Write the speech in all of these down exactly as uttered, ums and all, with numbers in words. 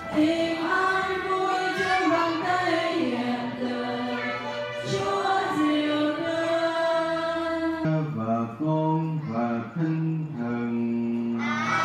Tình an vui trong vòng tay hiền từ Chúa dịu thương. Và con và Thánh Thần.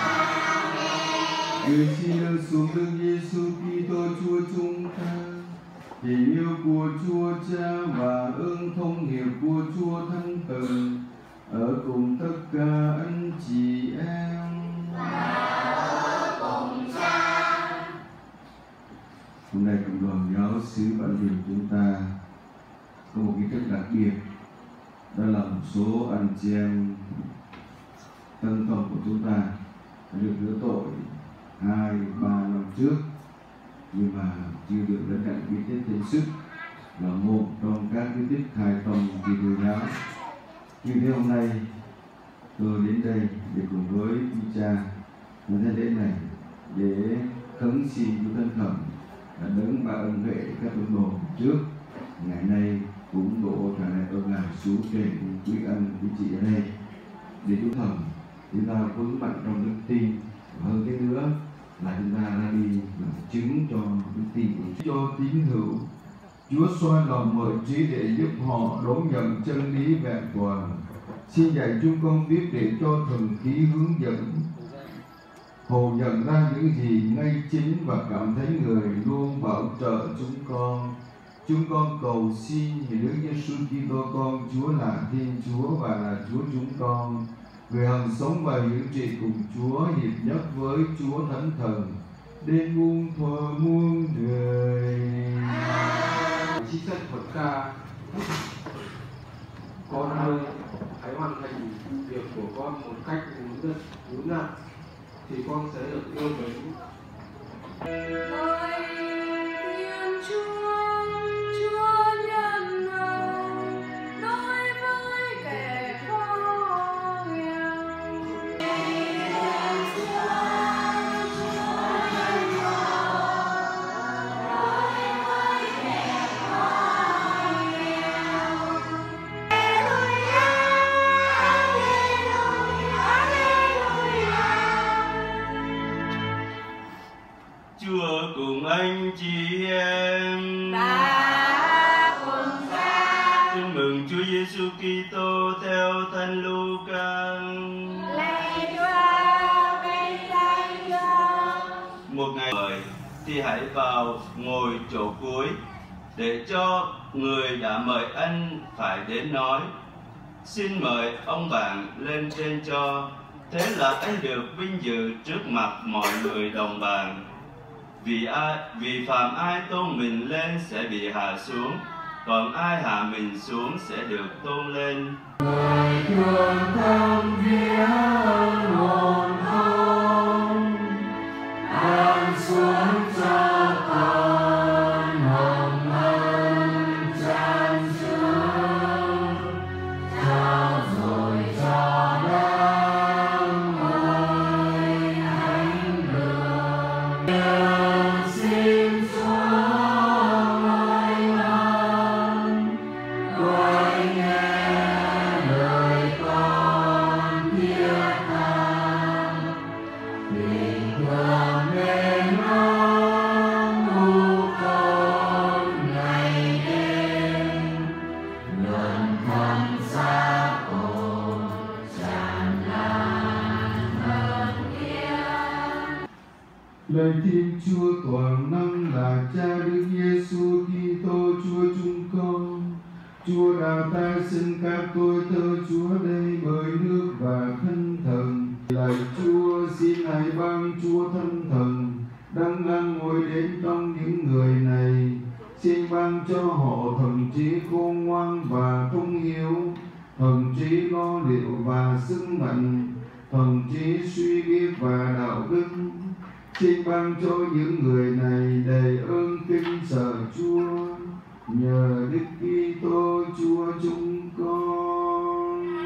Người xin được xuống Đức Giêsu Kitô Chúa chúng ta. Tình yêu của Chúa Cha và ơn thông hiệp của Chúa Thánh Thần ở cùng tất cả anh chị em. Ở cùng Cha. Hôm nay cộng đoàn giáo xứ Vạn Đình chúng ta có một cái cách đặc biệt, đó là một số anh chị em tân tộc của chúng ta đã được rửa tội hai ba năm trước, nhưng mà chưa được lãnh nhận bí tích thánh sức là một trong các bí tích khai tông kỳ Kitô giáo. Như thế hôm nay tôi đến đây để cùng với Chúa Cha nhân thế lễ này để khấn xin Chúa Thánh Thần đã đấng ba ân huệ các tín đồ trước, ngày nay cũng đổ trả lại ơn ngài xuống trên quý anh quý chị ở đây, để Chúa Thần chúng ta vững mạnh trong đức tin, và hơn thế nữa là chúng ta ra đi làm chứng cho đức tin của cho tín hữu. Chúa soi lòng mọi trí để giúp họ đón nhận chân lý vẹn toàn. Xin dạy chúng con biết để cho thần khí hướng dẫn, hồ nhận ra những gì ngay chính và cảm thấy người luôn bảo trợ chúng con. Chúng con cầu xin vì Đức Giêsu Kitô con Chúa là Thiên Chúa và là Chúa chúng con, người hằng sống và hiển trị cùng Chúa, hiệp nhất với Chúa Thánh Thần, đến muôn thuở muôn đời. Chính sách Phật ca, con ơi, hãy hoàn thành việc của con một cách đúng rất đúng nạn, thì con sẽ được yêu mến. Ôi Thiên Chúa, Chúa nhân hậu đối với kẻ khó nghèo. Thiên Chúa, Chúa nhân hậu đối với kẻ khó nghèo. Alleluia, alleluia, alleluia. Chúa cùng anh chị em. Ta cùng Cha. Tin mừng Chúa Giêsu Kitô theo Thánh Luca. Lạy Chúa, vinh danh Chúa. Một ngày mời thì hãy vào ngồi chỗ cuối, để cho người đã mời anh phải đến nói: xin mời ông bạn lên trên cho. Thế là anh được vinh dự trước mặt mọi người đồng bàn. Vì ai vì phàm ai tôn mình lên sẽ bị hạ xuống, còn ai hạ mình xuống sẽ được tôn lên. Người thường thăm viếng hồn không, ban xuống cho con hồng ân chan chứa, trao rồi cho đấng ôi thánh đường. Xin Chúa ơi ơn, gọi nghe lời con thiết tha, tình thương nên ơn u con ngày đêm, luận thầm xa ồn tràn lan hơn kia. Lời Thiên Chúa toàn năng là Cha Đức Giêsu Kitô Chúa chúng con. Chúa đã ta xin các tôi thơ Chúa đây bởi nước và Thánh Thần. Lạy Chúa, xin hãy ban Chúa Thánh Thần đang đang ngồi đến trong những người này. Xin ban cho họ thần trí khôn ngoan và thông hiếu, thần trí lo liệu và sức mạnh, thần trí suy biết và đạo đức. Xin ban cho những người này đầy ơn kính sợ Chúa, nhờ Đức Kitô Chúa chúng con.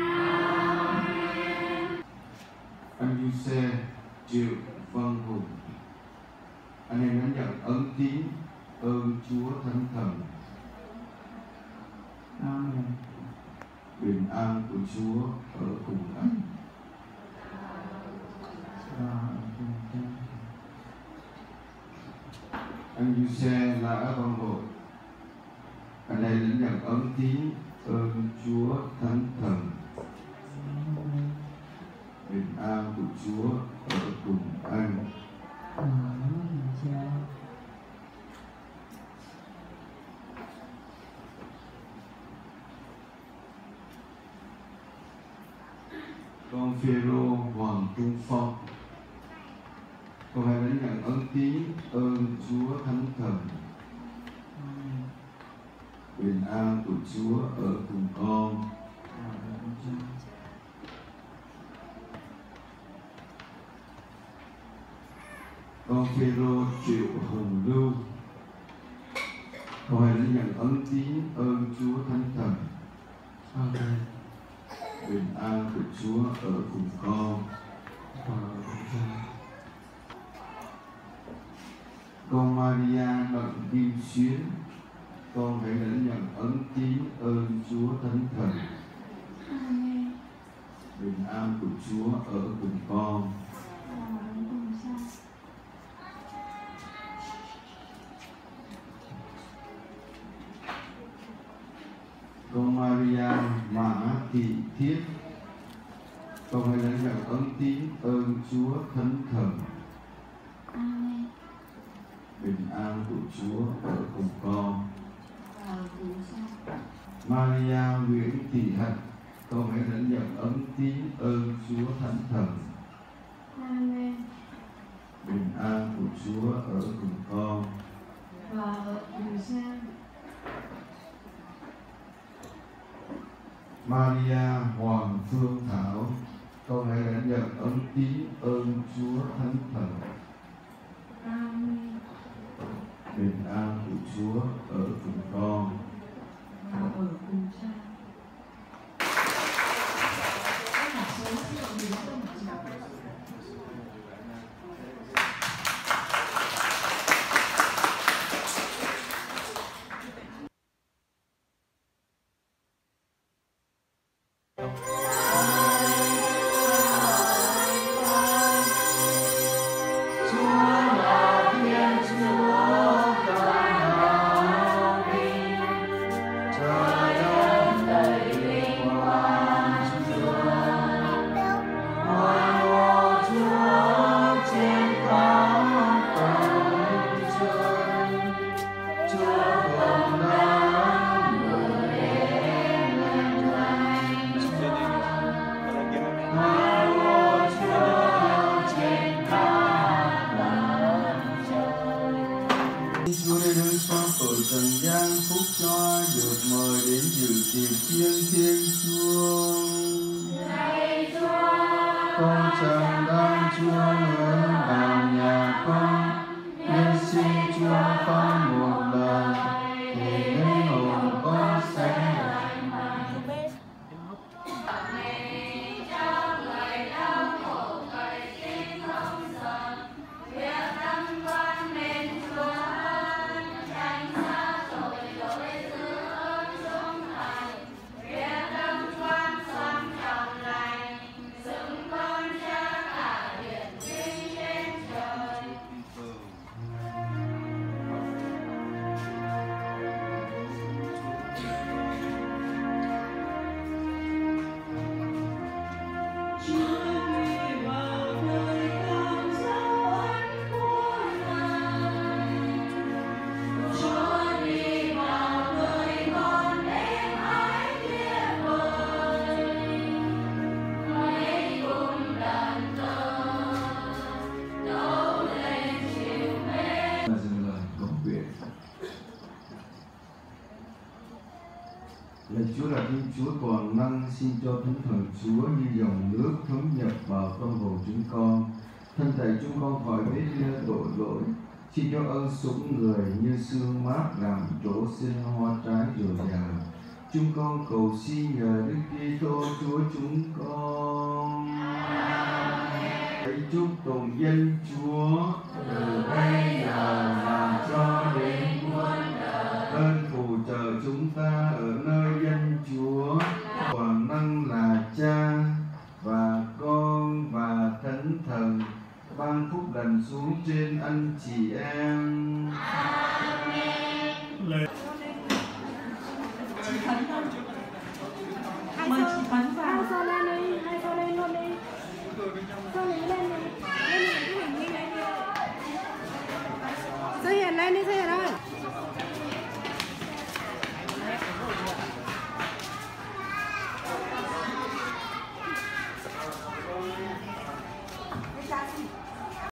Anh Giuse Triệu Văn Hùng, anh em đã nhận ân tín ơn Chúa Thánh Thần. Amen. Bình an của Chúa ở cùng anh. Anh Giuse đã con hội ở đây đến nhận ấm tín ơn Chúa Thánh Thần. Bình an của Chúa ở cùng anh. Con Phêrô Hoàng Trung Phong, con hãy đến nhận ơn tín ơn Chúa Thánh Thần. Bình an của Chúa ở cùng con. Con Phêrô Triệu Hồng Lưu, con hãy đến nhận ơn tín ơn Chúa Thánh Thần. Amen. Bình an của Chúa ở cùng con. Con Maria Đặng Kim Xuyến, con hãy đến nhận ơn tín ơn Chúa Thánh Thần. Amen. Bình an của Chúa ở cùng con. Con Maria Mã Thị Thiết, con hãy đến nhận ơn tín ơn Chúa Thánh Thần. Amen. Bình an của Chúa ở cùng con. Maria Nguyễn Thị Hạnh, con hãy đến nhận ơn tín ơn Chúa Thánh Thần. Amen. Bình an của Chúa ở cùng con. Và ở cùng sang. Maria Hoàng Phương Thảo, con hãy đến nhận ơn tín ơn Chúa Thánh Thần. Amen. Bình an của Chúa ở cùng con. Và ở cùng sang. Các bạn số lượng gì không chỉ Chúa đến hướng xóa tội trần gian, phúc cho được mời đến dự tiệc chiên Thiên Chúa. Lạy Chúa, Con chẳng đang Chúa lớn vào nhà con, nên xin Chúa phán một lần, thì linh hồn con sẽ lành mạnh. Lạy Chúa là Thiên Chúa toàn năng, xin cho Thánh Thần Chúa như dòng nước thấm nhập vào tâm hồn chúng con, thân thể chúng con khỏi vết lia tội lỗi. Xin cho ơn sủng người như sương mát làm chỗ sinh hoa trái dồi dào. Chúng con cầu xin nhờ Đức Kitô Chúa chúng con. Hãy chúc tụng danh Chúa từ bây giờ và cho đến muôn đời. Ơn phù trợ chúng ta ở nơi danh Chúa, toàn năng là Cha và Con và Thánh Thần, ban phúc lành xuống xuống trên anh chị em. Chị Phấn không? Hai Mời xô, chị Phấn vào. hai xô lên đi, hai xô lên luôn đi. Xô lên lên